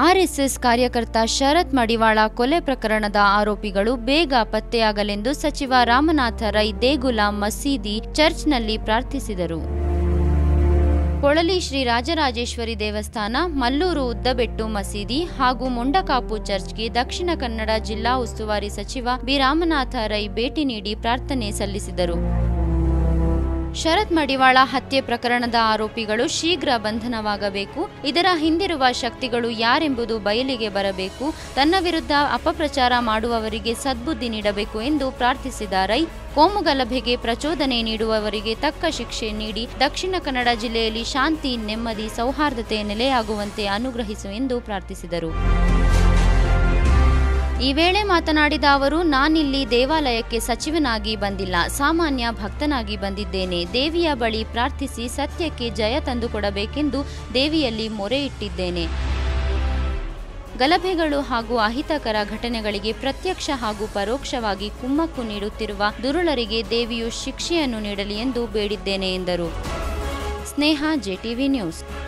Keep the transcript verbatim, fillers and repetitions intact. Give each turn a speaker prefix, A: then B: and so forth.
A: RSS ಕಾರ್ಯಕರ್ತ ಶರತ್ ಮಡಿವಾಳ ಕೊಲೆ ಪ್ರಕರಣದ ಆರೋಪಿಗಳು ಬೇಗ ಪತ್ತೆಯಾಗಲೆಂದು ಸಚಿವ ರಾಮನಾಥ ರೈ ದೇಗುಲ ಮಸೀದಿ ಚರ್ಚ್ನಲ್ಲಿ ಪ್ರಾರ್ಥಿಸಿದರು. ಪೊಳಲಿ ಶ್ರೀ ರಾಜರಾಜೇಶ್ವರಿ ದೇವಸ್ಥಾನ, ಮಲ್ಲೂರು ಉದ್ದಬೆಟ್ಟು ಮಸೀದಿ ಹಾಗೂ ಮೊಂಡಕಾಪು ಚರ್ಚ್ಗೆ ದಕ್ಷಿಣ ಕನ್ನಡ ಜಿಲ್ಲಾ ಉಸ್ತುವಾರಿ ಸಚಿವ ಬಿ ರಾಮನಾಥ ರೈ ಭೇಟಿ ನೀಡಿ ಪ್ರಾರ್ಥನೆ ಸಲ್ಲಿಸಿದರು. ಶರತ್ ಮಡಿವಾಳ ಹತ್ಯೆ ಪ್ರಕರಣದ ಆರೋಪಿಗಳು ಶೀಘ್ರ ಬಂಧನವಾಗಬೇಕು. ಇದರ ಹಿಂದಿರುವ ಶಕ್ತಿಗಳು ಯಾರೆಂಬುದು ಬಯಲಿಗೆ ಬರಬೇಕು. ತನ್ನ ವಿರುದ್ಧ ಅಪಪ್ರಚಾರ ಮಾಡುವವರಿಗೆ ಸದ್ಬುದ್ಧಿ ನೀಡಬೇಕು ಎಂದು ಪ್ರಾರ್ಥಿಸಿದ ರೈ, ಕೋಮುಗಲಭೆಗೆ ಪ್ರಚೋದನೆ ನೀಡುವವರಿಗೆ ತಕ್ಕ ಶಿಕ್ಷೆ ನೀಡಿ ದಕ್ಷಿಣ ಕನ್ನಡ ಜಿಲ್ಲೆಯಲ್ಲಿ ಶಾಂತಿ, ನೆಮ್ಮದಿ, ಸೌಹಾರ್ದತೆ ನೆಲೆಯಾಗುವಂತೆ ಅನುಗ್ರಹಿಸು ಎಂದು ಪ್ರಾರ್ಥಿಸಿದರು. ಈ ವೇಳೆ ಮಾತನಾಡಿದ ಅವರು, ನಾನಿಲ್ಲಿ ದೇವಾಲಯಕ್ಕೆ ಸಚಿವನಾಗಿ ಬಂದಿಲ್ಲ, ಸಾಮಾನ್ಯ ಭಕ್ತನಾಗಿ ಬಂದಿದ್ದೇನೆ. ದೇವಿಯ ಬಳಿ ಪ್ರಾರ್ಥಿಸಿ ಸತ್ಯಕ್ಕೆ ಜಯ ತಂದುಕೊಡಬೇಕೆಂದು ದೇವಿಯಲ್ಲಿ ಮೊರೆ ಇಟ್ಟಿದ್ದೇನೆ. ಗಲಭೆಗಳು ಹಾಗೂ ಅಹಿತಕರ ಘಟನೆಗಳಿಗೆ ಪ್ರತ್ಯಕ್ಷ ಹಾಗೂ ಪರೋಕ್ಷವಾಗಿ ಕುಮ್ಮಕ್ಕು ನೀಡುತ್ತಿರುವ ದುರುಳರಿಗೆ ದೇವಿಯು ಶಿಕ್ಷೆಯನ್ನು ನೀಡಲಿ ಎಂದು ಬೇಡಿದ್ದೇನೆ ಎಂದರು. Sneha, JTV news.